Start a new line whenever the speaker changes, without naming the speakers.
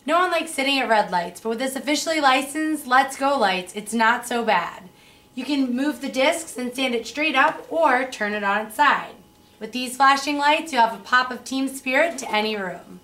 No one likes sitting at red lights, but with this officially licensed Let's Go lights, it's not so bad. You can move the discs and stand it straight up or turn it on its side. With these flashing lights, you have a pop of team spirit to any room.